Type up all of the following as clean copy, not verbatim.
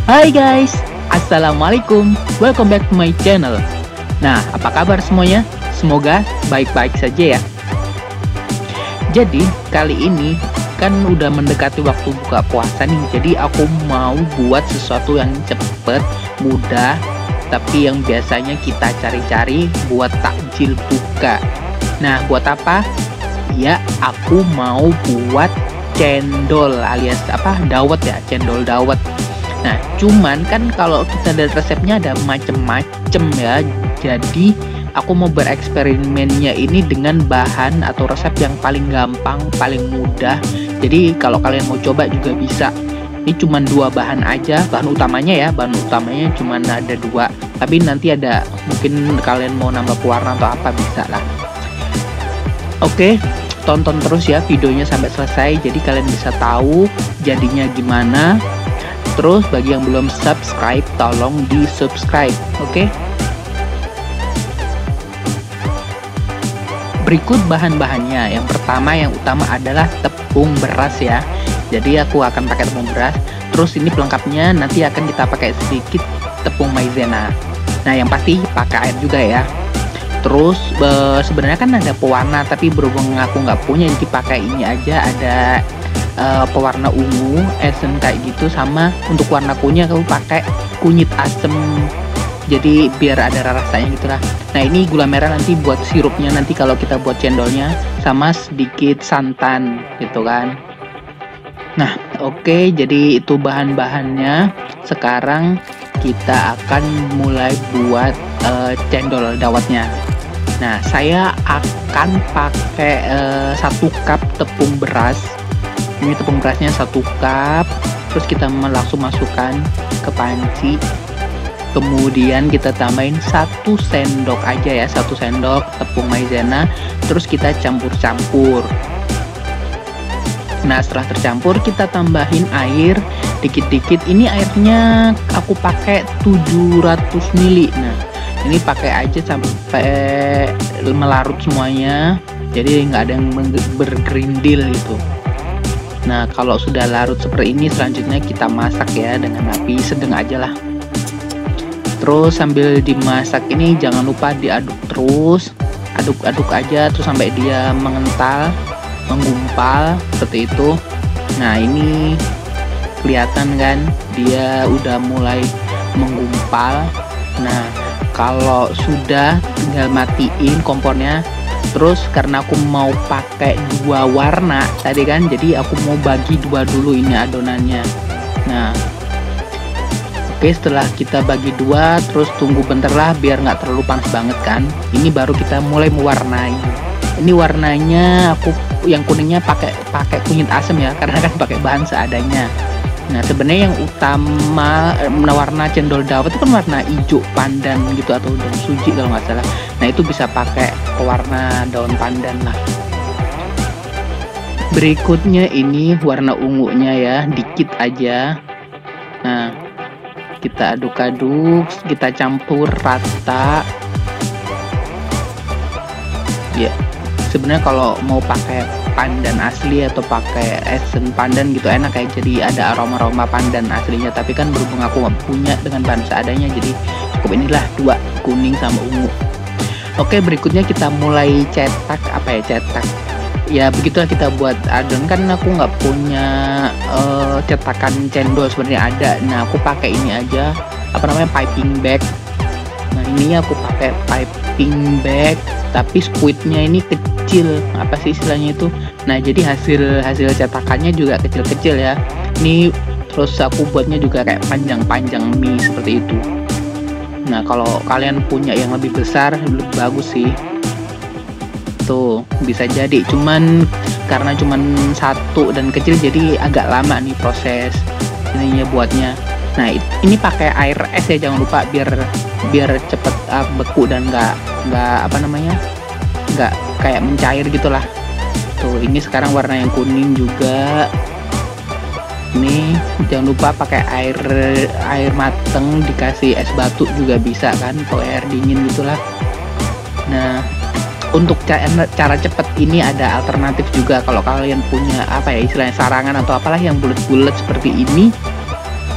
Hai guys, Assalamualaikum, welcome back to my channel. Nah, apa kabar semuanya? Semoga baik-baik saja ya. Jadi, kali ini kan udah mendekati waktu buka puasa nih. Jadi aku mau buat sesuatu yang cepet, mudah, tapi yang biasanya kita cari-cari buat takjil buka. Nah, buat apa? Ya, aku mau buat cendol alias dawet ya, cendol dawet. Nah, cuman kan kalau kita lihat resepnya ada macem-macem ya. Jadi aku mau bereksperimennya ini dengan bahan atau resep yang paling gampang, paling mudah. Jadi kalau kalian mau coba juga bisa. Ini cuman 2 bahan aja, bahan utamanya cuman ada 2. Tapi nanti ada mungkin kalian mau nambah pewarna atau apa bisa lah. Oke, tonton terus ya videonya sampai selesai. Jadi kalian bisa tahu jadinya gimana. Terus bagi yang belum subscribe, tolong di subscribe, oke? Berikut bahan-bahannya. Yang pertama, yang utama adalah tepung beras ya. Jadi aku akan pakai tepung beras. Terus ini pelengkapnya nanti akan kita pakai sedikit tepung maizena. Nah, yang pasti pakai air juga ya. Terus sebenarnya kan ada pewarna, tapi berhubung aku nggak punya, jadi pakai ini aja. Ada pewarna ungu, essence kayak gitu, sama untuk warna kunyit aku pakai kunyit asem. Jadi biar ada rasanya gitulah. Nah, ini gula merah nanti buat sirupnya nanti kalau kita buat cendolnya, sama sedikit santan gitu kan. Nah, oke, jadi itu bahan-bahannya. Sekarang kita akan mulai buat cendol dawetnya. Nah, saya akan pakai 1 cup tepung beras. Ini tepung berasnya 1 cup. Terus kita langsung masukkan ke panci. Kemudian kita tambahin 1 sendok aja ya, 1 sendok tepung maizena. Terus kita campur-campur. Nah, setelah tercampur kita tambahin air dikit-dikit. Ini airnya aku pakai 700 ml. Nah, ini pakai aja sampai melarut semuanya. Jadi nggak ada yang bergerindil gitu. Nah, kalau sudah larut seperti ini, selanjutnya kita masak ya dengan api sedang aja lah. Terus sambil dimasak ini jangan lupa diaduk terus, aduk-aduk aja terus sampai dia mengental, menggumpal seperti itu. Nah, ini kelihatan kan dia udah mulai menggumpal. Nah, kalau sudah tinggal matiin kompornya. Terus karena aku mau pakai 2 warna tadi kan, jadi aku mau bagi 2 dulu ini adonannya. Nah, oke, setelah kita bagi 2, terus tunggu bentar lah biar nggak terlalu panas banget kan. Ini baru kita mulai mewarnai. Ini warnanya aku yang kuningnya pakai kunyit asam ya, karena kan pakai bahan seadanya. Nah, sebenarnya yang utama warna cendol dawet itu kan warna hijau pandan gitu atau daun suji kalau nggak salah. Nah, itu bisa pakai warna daun pandan lah. Berikutnya ini warna ungunya ya, dikit aja. Nah, kita aduk-aduk, kita campur rata. Ya, sebenarnya kalau mau pakai pandan asli atau pakai essence pandan gitu enak kayak, jadi ada aroma-aroma pandan aslinya. Tapi kan berhubung aku nggak punya dengan bahan seadanya, jadi cukup inilah 2, kuning sama ungu. Oke, berikutnya kita mulai cetak ya, begitulah kita buat adon. Kan aku nggak punya cetakan cendol sebenarnya ada. Nah, aku pakai ini aja, piping bag. Nah, ini aku pakai piping bag, tapi squidnya ini kecil, apa sih istilahnya itu. Nah, jadi hasil cetakannya juga kecil-kecil ya. Ini terus aku buatnya juga kayak panjang-panjang mie seperti itu. Nah, kalau kalian punya yang lebih besar lebih bagus sih. Tuh, bisa jadi. Cuman karena cuman 1 dan kecil, jadi agak lama nih proses ininya buatnya. Nah, ini pakai air es ya, jangan lupa biar cepet beku dan nggak kayak mencair gitulah. Tuh, ini sekarang warna yang kuning juga. Ini jangan lupa pakai air mateng, dikasih es batu juga bisa kan, atau air dingin gitulah. Nah, untuk cara cepet ini ada alternatif juga. Kalau kalian punya istilahnya sarangan atau apalah yang bulat-bulat seperti ini,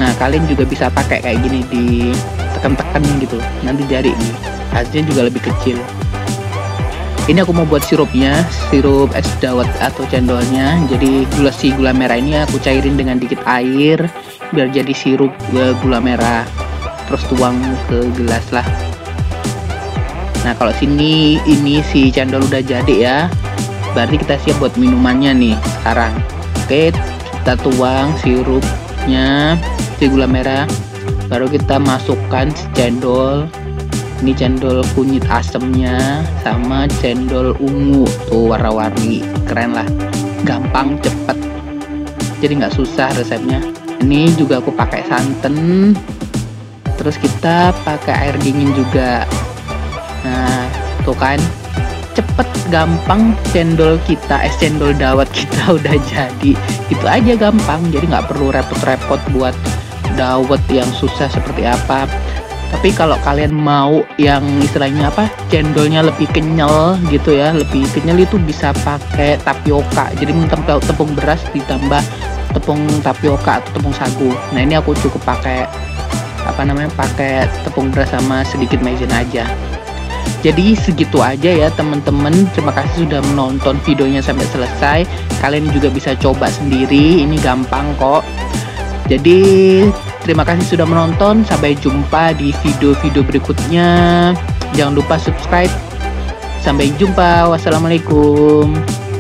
Nah, kalian juga bisa pakai kayak gini, ditekan-tekan gitu, nanti jadi nih hasilnya juga lebih kecil. Ini aku mau buat sirupnya, sirup es dawet atau cendolnya. Jadi gula merah ini aku cairin dengan dikit air biar jadi sirup gula merah, terus tuang ke gelas lah. Nah, kalau sini ini si cendol udah jadi ya, berarti kita siap buat minumannya nih sekarang. Oke, kita tuang sirupnya, si gula merah, baru kita masukkan si cendol. Ini cendol kunyit asemnya sama cendol ungu tuh warna-warni, keren lah, gampang cepet, jadi nggak susah resepnya. Ini juga aku pakai santan, terus kita pakai air dingin juga. Nah, tuh kan, cepet gampang, cendol kita, es cendol dawet kita udah jadi. Itu aja gampang, jadi nggak perlu repot-repot buat dawet yang susah seperti apa. Tapi kalau kalian mau yang istilahnya apa, cendolnya lebih kenyal gitu ya, lebih kenyal, itu bisa pakai tapioka. Jadi tepung beras ditambah tepung tapioka atau tepung sagu. Nah, ini aku cukup pakai pakai tepung beras sama sedikit maizena aja. Jadi segitu aja ya teman-teman. Terima kasih sudah menonton videonya sampai selesai. Kalian juga bisa coba sendiri, ini gampang kok. Jadi terima kasih sudah menonton. Sampai jumpa di video-video berikutnya. Jangan lupa subscribe. Sampai jumpa. Wassalamualaikum.